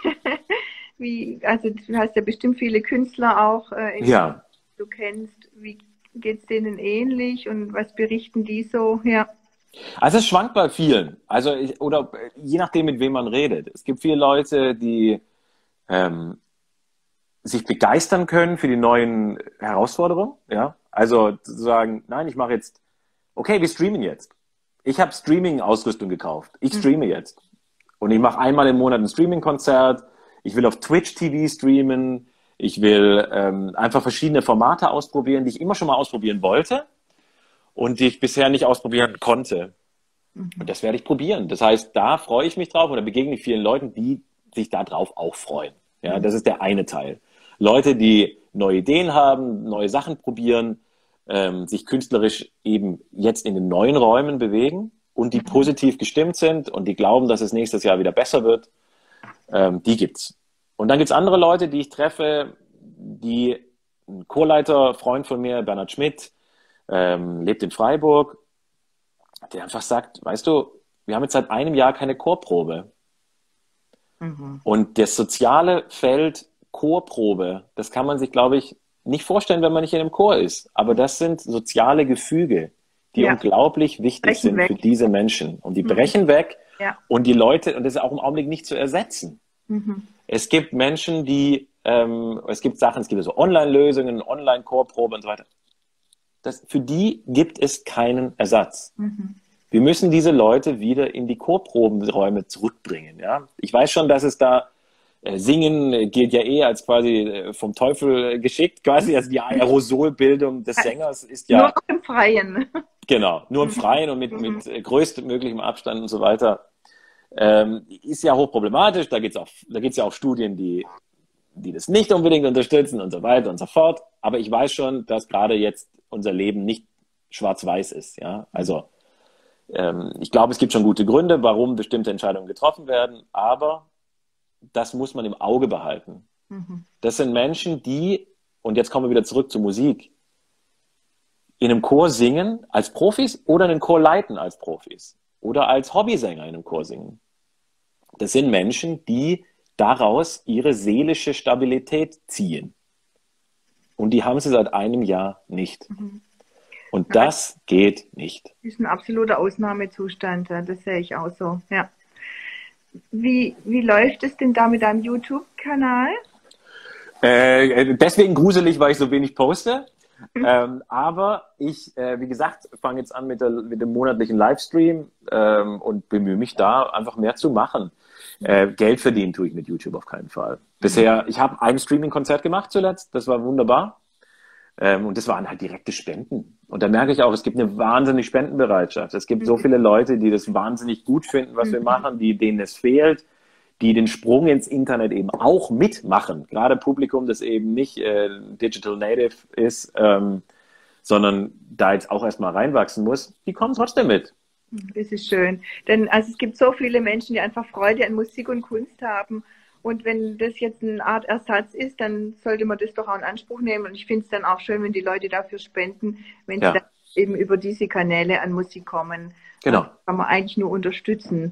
also du hast ja bestimmt viele Künstler auch, du kennst. Wie geht's denen ähnlich und was berichten die so? Ja. Also es schwankt bei vielen. Also oder je nachdem, mit wem man redet. Es gibt viele Leute, die sich begeistern können für die neuen Herausforderungen. Ja? Also zu sagen, nein, ich mache jetzt, okay, wir streamen jetzt. Ich habe Streaming-Ausrüstung gekauft. Ich streame jetzt. Und ich mache einmal im Monat ein Streaming-Konzert. Ich will auf Twitch TV streamen. Ich will einfach verschiedene Formate ausprobieren, die ich immer schon mal ausprobieren wollte und die ich bisher nicht ausprobieren konnte. Und das werde ich probieren. Das heißt, da freue ich mich drauf und da begegne ich vielen Leuten, die sich darauf auch freuen. Ja, das ist der eine Teil. Leute, die neue Ideen haben, neue Sachen probieren, sich künstlerisch eben jetzt in den neuen Räumen bewegen und die positiv gestimmt sind und die glauben, dass es nächstes Jahr wieder besser wird, die gibt's. Und dann gibt's andere Leute, die ich treffe, die ein Chorleiter, Freund von mir, Bernhard Schmidt, lebt in Freiburg, der einfach sagt, weißt du, wir haben jetzt seit einem Jahr keine Chorprobe. Und das soziale Feld Chorprobe, das kann man sich, glaube ich, nicht vorstellen, wenn man nicht in einem Chor ist. Aber das sind soziale Gefüge, die unglaublich wichtig sind für diese Menschen. Und die brechen weg und die Leute, und das ist auch im Augenblick nicht zu ersetzen. Es gibt Menschen, die, es gibt Sachen, es gibt so Online-Lösungen, Online-Chorprobe und so weiter. Für die gibt es keinen Ersatz. Wir müssen diese Leute wieder in die Chorprobenräume zurückbringen. Ja? Ich weiß schon, dass es da Singen gilt ja als quasi vom Teufel geschickt, quasi, also die Aerosolbildung des Sängers ist ja... Nur im Freien. Genau, nur im Freien und mit größtmöglichem Abstand und so weiter. Ist ja hochproblematisch, da geht's ja auch Studien, die das nicht unbedingt unterstützen und so weiter und so fort. Aber ich weiß schon, dass gerade jetzt unser Leben nicht schwarz-weiß ist. Ja? Also ich glaube, es gibt schon gute Gründe, warum bestimmte Entscheidungen getroffen werden, aber das muss man im Auge behalten. Das sind Menschen, die, und jetzt kommen wir wieder zurück zur Musik, in einem Chor singen als Profis oder einen Chor leiten als Profis oder als Hobbysänger in einem Chor singen. Das sind Menschen, die daraus ihre seelische Stabilität ziehen. Und die haben sie seit einem Jahr nicht. Und das geht nicht. Das ist ein absoluter Ausnahmezustand, das sehe ich auch so, ja. Wie läuft es denn da mit deinem YouTube-Kanal? Deswegen gruselig, weil ich so wenig poste. Aber ich, wie gesagt, fange jetzt an mit dem monatlichen Livestream und bemühe mich da einfach mehr zu machen. Geld verdienen tue ich mit YouTube auf keinen Fall. Bisher, ich habe ein Streaming-Konzert gemacht zuletzt, das war wunderbar. Und das waren halt direkte Spenden. Und da merke ich auch, es gibt eine wahnsinnige Spendenbereitschaft. Es gibt so viele Leute, die das wahnsinnig gut finden, was wir machen, denen es fehlt, die den Sprung ins Internet eben auch mitmachen. Gerade Publikum, das eben nicht Digital Native ist, sondern da jetzt auch erstmal reinwachsen muss, die kommen trotzdem mit. Das ist schön. Denn also es gibt so viele Menschen, die einfach Freude an Musik und Kunst haben. Und wenn das jetzt eine Art Ersatz ist, dann sollte man das doch auch in Anspruch nehmen. Und ich finde es dann auch schön, wenn die Leute dafür spenden, wenn sie dann eben über diese Kanäle an Musik kommen. Genau. Das kann man eigentlich nur unterstützen.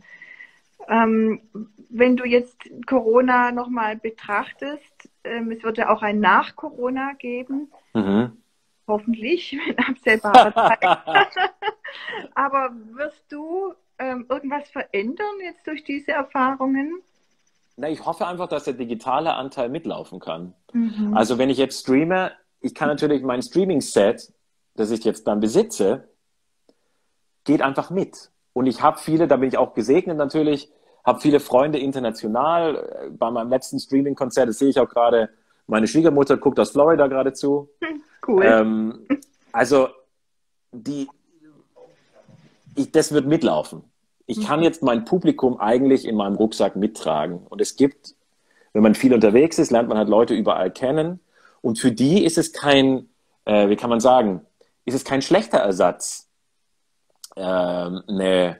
Wenn du jetzt Corona nochmal betrachtest, es wird ja auch ein Nach-Corona geben. Hoffentlich, in absehbarer Zeit. Aber wirst du irgendwas verändern jetzt durch diese Erfahrungen? Na, ich hoffe einfach, dass der digitale Anteil mitlaufen kann. Also wenn ich jetzt streame, ich kann natürlich mein Streaming-Set, das ich jetzt dann besitze, geht einfach mit. Und ich habe viele, da bin ich auch gesegnet natürlich, habe viele Freunde international. Bei meinem letzten Streaming-Konzert, das sehe ich auch gerade, meine Schwiegermutter guckt aus Florida gerade zu. Cool. Also das wird mitlaufen. Ich kann jetzt mein Publikum eigentlich in meinem Rucksack mittragen. Und es gibt, wenn man viel unterwegs ist, lernt man halt Leute überall kennen. Und für die ist es kein, wie kann man sagen, ist es kein schlechter Ersatz, ein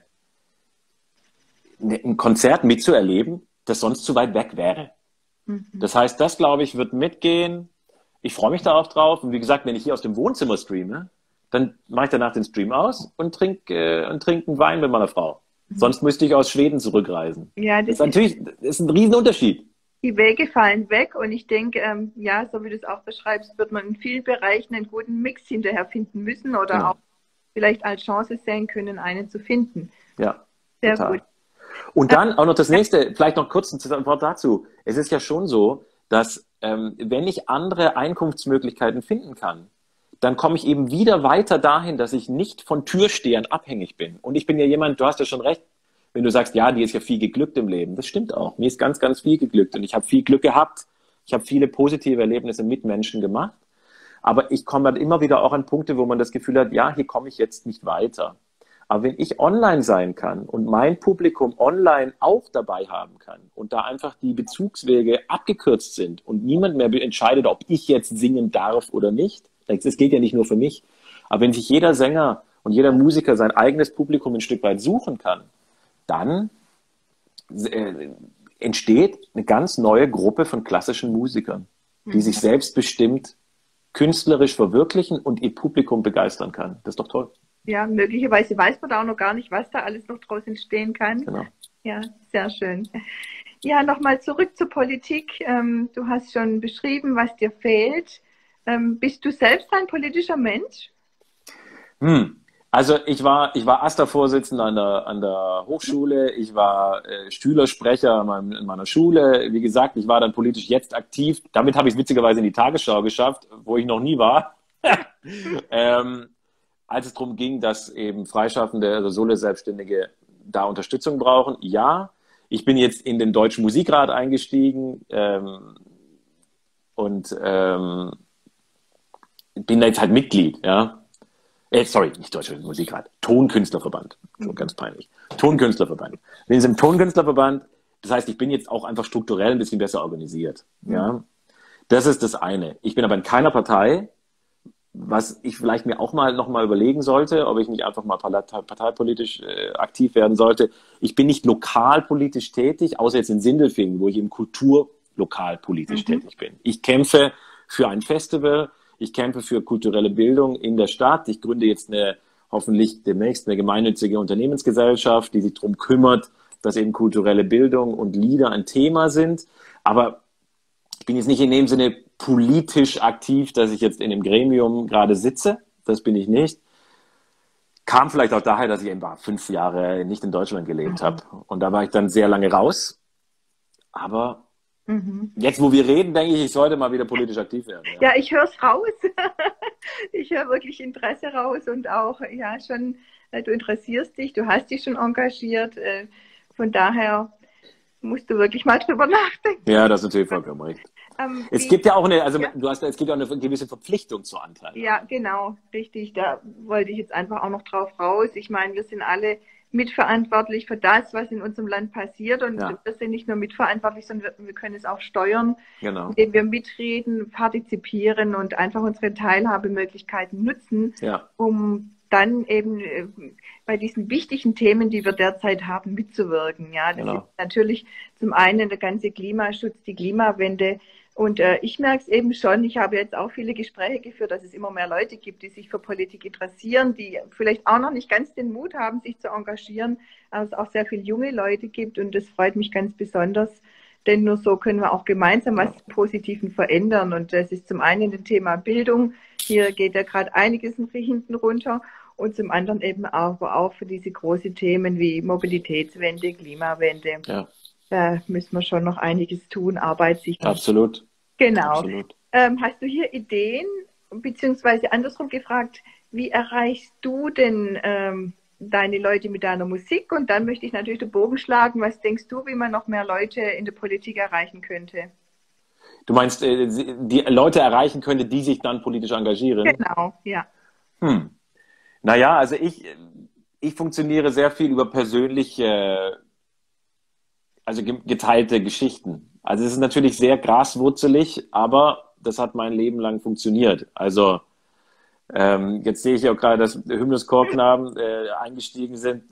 Konzert mitzuerleben, das sonst zu weit weg wäre. Das heißt, das, glaube ich, wird mitgehen. Ich freue mich darauf drauf. Und wie gesagt, wenn ich hier aus dem Wohnzimmer streame, dann mache ich danach den Stream aus und trinke einen Wein mit meiner Frau. Sonst müsste ich aus Schweden zurückreisen. Ja, das ist ein Riesenunterschied. Die Wege fallen weg und ich denke, ja, so wie du es auch beschreibst, wird man in vielen Bereichen einen guten Mix hinterher finden müssen oder auch vielleicht als Chance sehen können, einen zu finden. Ja, sehr total. Gut. Und dann auch noch das nächste, vielleicht noch kurz ein Wort dazu. Es ist ja schon so, dass wenn ich andere Einkunftsmöglichkeiten finden kann, dann komme ich eben wieder weiter dahin, dass ich nicht von Türstehern abhängig bin. Und ich bin ja jemand, du hast ja schon recht, wenn du sagst, ja, dir ist ja viel geglückt im Leben. Das stimmt auch. Mir ist ganz, ganz viel geglückt. Und ich habe viel Glück gehabt, Ich habe viele positive Erlebnisse mit Menschen gemacht. Aber ich komme dann immer wieder auch an Punkte, wo man das Gefühl hat, ja, hier komme ich jetzt nicht weiter. Aber wenn ich online sein kann und mein Publikum online auch dabei haben kann und da einfach die Bezugswege abgekürzt sind und niemand mehr entscheidet, ob ich jetzt singen darf oder nicht, das gilt ja nicht nur für mich, aber wenn sich jeder Sänger und jeder Musiker sein eigenes Publikum ein Stück weit suchen kann, dann entsteht eine ganz neue Gruppe von klassischen Musikern, die sich selbstbestimmt künstlerisch verwirklichen und ihr Publikum begeistern kann. Das ist doch toll. Ja, möglicherweise weiß man da auch noch gar nicht, was da alles noch draus entstehen kann. Genau. Ja, sehr schön. Ja, nochmal zurück zur Politik. Du hast schon beschrieben, was dir fehlt. Bist du selbst ein politischer Mensch? Also ich war AStA-Vorsitzender an der Hochschule, ich war Schülersprecher in meiner Schule. Wie gesagt, ich war dann politisch jetzt aktiv. Damit habe ich es witzigerweise in die Tagesschau geschafft, wo ich noch nie war. Als es darum ging, dass eben Freischaffende, also Solo-Selbstständige da Unterstützung brauchen, ja. Ich bin jetzt in den Deutschen Musikrat eingestiegen und bin da jetzt halt Mitglied, ja. Sorry, nicht Deutscher Musikrat, Tonkünstlerverband, so ganz peinlich. Tonkünstlerverband. Bin jetzt im Tonkünstlerverband, das heißt, ich bin jetzt auch einfach strukturell ein bisschen besser organisiert, ja. Das ist das eine. Ich bin aber in keiner Partei, was ich vielleicht mir auch noch mal überlegen sollte, ob ich nicht einfach mal parteipolitisch aktiv werden sollte. Ich bin nicht lokalpolitisch tätig, außer jetzt in Sindelfingen, wo ich im Kulturlokalpolitisch tätig bin. Ich kämpfe für ein Festival, ich kämpfe für kulturelle Bildung in der Stadt. Ich gründe jetzt hoffentlich demnächst eine gemeinnützige Unternehmensgesellschaft, die sich darum kümmert, dass eben kulturelle Bildung und Lieder ein Thema sind. Aber ich bin jetzt nicht in dem Sinne politisch aktiv, dass ich jetzt in dem Gremium gerade sitze. Das bin ich nicht. Kam vielleicht auch daher, dass ich eben 5 Jahre nicht in Deutschland gelebt habe. Und da war ich dann sehr lange raus. Aber jetzt, wo wir reden, denke ich sollte mal wieder politisch aktiv werden. Ja, ich höre es raus. Ich höre wirklich Interesse raus und auch, ja, schon, du interessierst dich, du hast dich schon engagiert. Von daher musst du wirklich mal drüber nachdenken. Ja, das ist natürlich vollkommen recht. Es gibt ja auch es gibt auch eine gewisse Verpflichtung zur Anteilnahme. Ja, genau, richtig. Da wollte ich jetzt einfach auch noch drauf raus. Ich meine, wir sind alle mitverantwortlich für das, was in unserem Land passiert. Und wir sind nicht nur mitverantwortlich, sondern wir können es auch steuern, indem wir mitreden, partizipieren und einfach unsere Teilhabemöglichkeiten nutzen, um dann eben bei diesen wichtigen Themen, die wir derzeit haben, mitzuwirken. Ja, das ist natürlich zum einen der ganze Klimaschutz, die Klimawende. Und ich merke es eben schon, ich habe jetzt auch viele Gespräche geführt, dass es immer mehr Leute gibt, die sich für Politik interessieren, die vielleicht auch noch nicht ganz den Mut haben, sich zu engagieren, aber es auch sehr viele junge Leute gibt und das freut mich ganz besonders, denn nur so können wir auch gemeinsam was Positiven verändern und das ist zum einen das Thema Bildung, hier geht ja gerade einiges hinten runter und zum anderen eben auch für diese großen Themen wie Mobilitätswende, Klimawende. Ja. Da müssen wir schon noch einiges tun, Arbeit sicher. Absolut. Genau. Absolut. Hast du hier Ideen, beziehungsweise andersrum gefragt, wie erreichst du denn deine Leute mit deiner Musik? Und dann möchte ich natürlich den Bogen schlagen. Was denkst du, wie man noch mehr Leute in der Politik erreichen könnte? Du meinst, die Leute erreichen könnte, die sich dann politisch engagieren? Genau, ja. Naja, also ich funktioniere sehr viel über persönliche, also geteilte Geschichten. Also es ist natürlich sehr graswurzelig, aber das hat mein Leben lang funktioniert. Also jetzt sehe ich ja auch gerade, dass Hymnuschorknaben eingestiegen sind.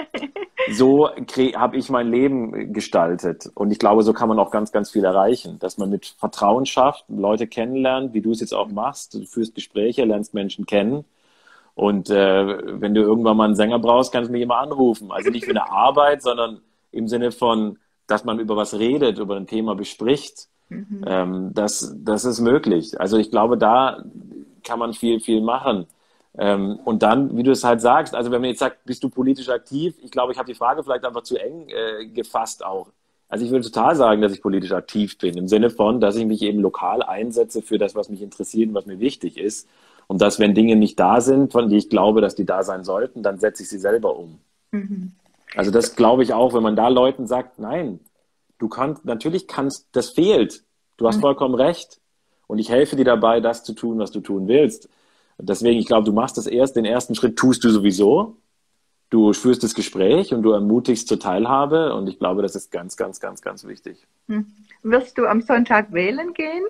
So habe ich mein Leben gestaltet. Und ich glaube, so kann man auch ganz, ganz viel erreichen. Dass man mit Vertrauen schafft, Leute kennenlernt, wie du es jetzt auch machst. Du führst Gespräche, lernst Menschen kennen. Und wenn du irgendwann mal einen Sänger brauchst, kannst du mich immer anrufen. Also nicht für eine Arbeit, sondern im Sinne von, dass man über was redet, über ein Thema bespricht. Das ist möglich. Also ich glaube, da kann man viel, viel machen. Und dann, wie du es halt sagst, also wenn man jetzt sagt, bist du politisch aktiv? Ich glaube, ich habe die Frage vielleicht einfach zu eng gefasst auch. Also ich würde total sagen, dass ich politisch aktiv bin, im Sinne von, dass ich mich eben lokal einsetze für das, was mich interessiert und was mir wichtig ist. Und dass, wenn Dinge nicht da sind, von denen ich glaube, dass die da sein sollten, dann setze ich sie selber um. Also das glaube ich auch, wenn man da Leuten sagt, nein, das fehlt. Du hast vollkommen recht. Und ich helfe dir dabei, das zu tun, was du tun willst. Deswegen, ich glaube, du machst den ersten Schritt tust du sowieso. Du führst das Gespräch und du ermutigst zur Teilhabe. Und ich glaube, das ist ganz, ganz, ganz, ganz wichtig. Wirst du am Sonntag wählen gehen?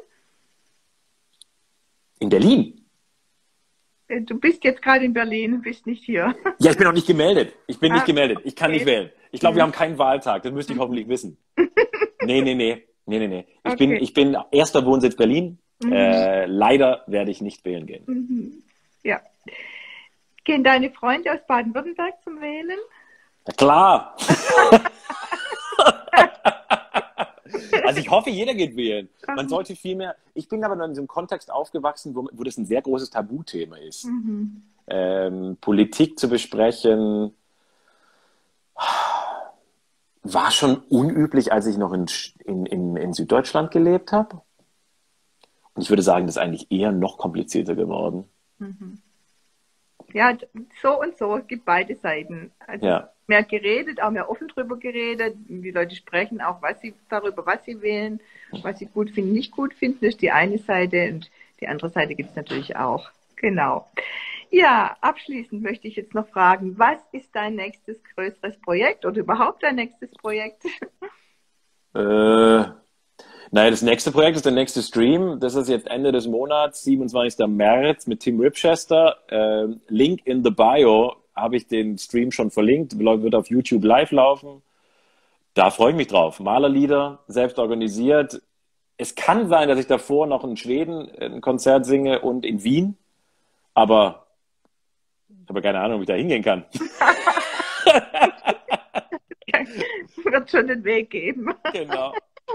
In Berlin? Du bist jetzt gerade in Berlin, bist nicht hier. Ja, ich bin noch nicht gemeldet. Ich bin nicht gemeldet. Ich kann okay. nicht wählen. Ich glaube, wir haben keinen Wahltag. Das müsste ich hoffentlich wissen. Nee. Ich bin erster Wohnsitz Berlin. Leider werde ich nicht wählen gehen. Ja. Gehen deine Freunde aus Baden-Württemberg zum Wählen? Na klar. Also ich hoffe, jeder geht wählen. Man sollte viel mehr. Ich bin aber in diesem Kontext aufgewachsen, wo das ein sehr großes Tabuthema ist. Politik zu besprechen war schon unüblich, als ich noch in Süddeutschland gelebt habe. Und ich würde sagen, das ist eigentlich eher noch komplizierter geworden. Ja, so und so. Es gibt beide Seiten. Also mehr geredet, auch mehr offen drüber geredet. Die Leute sprechen auch was sie wählen, was sie gut finden, nicht gut finden. Das ist die eine Seite und die andere Seite gibt es natürlich auch. Genau. Ja, abschließend möchte ich jetzt noch fragen, was ist dein nächstes größeres Projekt oder überhaupt dein nächstes Projekt? Naja, das nächste Projekt ist der nächste Stream. Das ist jetzt Ende des Monats, 27. März mit Tim Ripchester. Link in the Bio habe ich den Stream schon verlinkt. Wird auf YouTube live laufen. Da freue ich mich drauf. Malerlieder, selbst organisiert. Es kann sein, dass ich davor noch in Schweden ein Konzert singe und in Wien. Aber ich habe keine Ahnung, ob ich da hingehen kann. Wird schon den Weg geben. Genau.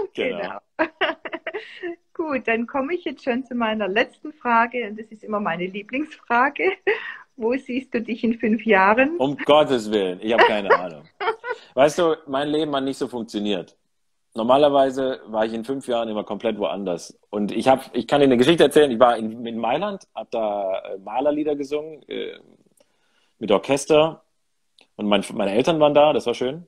Gut, dann komme ich jetzt schon zu meiner letzten Frage und das ist immer meine Lieblingsfrage. Wo siehst du dich in 5 Jahren? Um Gottes Willen, ich habe keine Ahnung. Weißt du, mein Leben hat nicht so funktioniert. Normalerweise war ich in 5 Jahren immer komplett woanders. Und ich kann dir eine Geschichte erzählen. Ich war in Mailand, habe da Malerlieder gesungen mit Orchester und meine Eltern waren da, das war schön.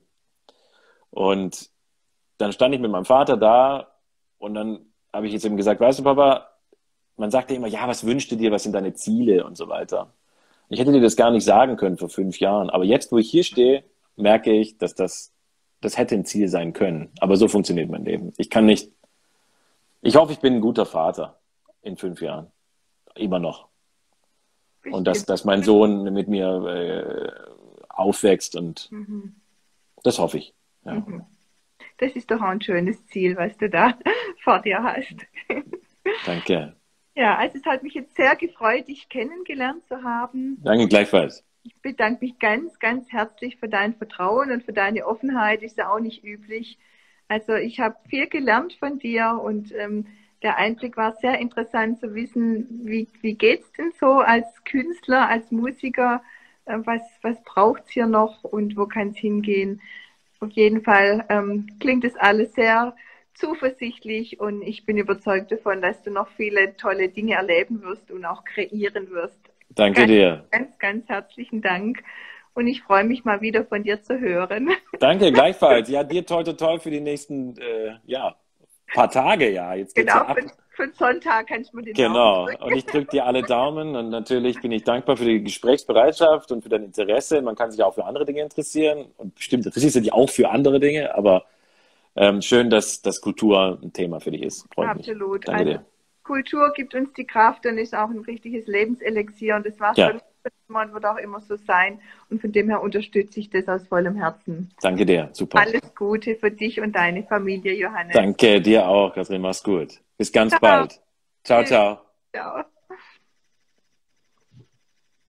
Und dann stand ich mit meinem Vater da und dann habe ich jetzt ihm gesagt, weißt du, Papa, man sagt ja immer, ja, was wünschst du dir, was sind deine Ziele und so weiter. Ich hätte dir das gar nicht sagen können vor 5 Jahren, aber jetzt, wo ich hier stehe, merke ich, dass das hätte ein Ziel sein können. Aber so funktioniert mein Leben. Ich hoffe, ich bin ein guter Vater in 5 Jahren. Immer noch. Und dass mein Sohn mit mir aufwächst und das hoffe ich. Ja. Das ist doch auch ein schönes Ziel, was du da vor dir hast. Danke. Ja, also es hat mich jetzt sehr gefreut, dich kennengelernt zu haben. Danke gleichfalls. Ich bedanke mich ganz, ganz herzlich für dein Vertrauen und für deine Offenheit. Ist ja auch nicht üblich. Also ich habe viel gelernt von dir und der Einblick war sehr interessant zu wissen, wie geht's denn so als Künstler, als Musiker? Was braucht's hier noch und wo kann es hingehen? Auf jeden Fall klingt es alles sehr zuversichtlich und ich bin überzeugt davon, dass du noch viele tolle Dinge erleben wirst und auch kreieren wirst. Danke dir. Ganz, ganz herzlichen Dank und ich freue mich mal wieder von dir zu hören. Danke, gleichfalls. Ja, dir toi toi toi für die nächsten paar Tage. Ja, jetzt geht's genau, ja ab. Für den Sonntag kannst du mir den Genau, Daumen drücken. und ich drücke dir alle Daumen und natürlich bin ich dankbar für die Gesprächsbereitschaft und für dein Interesse. Man kann sich auch für andere Dinge interessieren und bestimmt interessierst du dich auch für andere Dinge, aber schön, dass Kultur ein Thema für dich ist. Freut mich. Absolut. Danke dir. Kultur gibt uns die Kraft und ist auch ein richtiges Lebenselixier und das war schon immer und wird auch immer so sein und von dem her unterstütze ich das aus vollem Herzen. Danke dir, super. Alles Gute für dich und deine Familie, Johannes. Danke dir auch, Katrin, mach's gut. Bis ganz bald. Ciao, ciao. Ciao.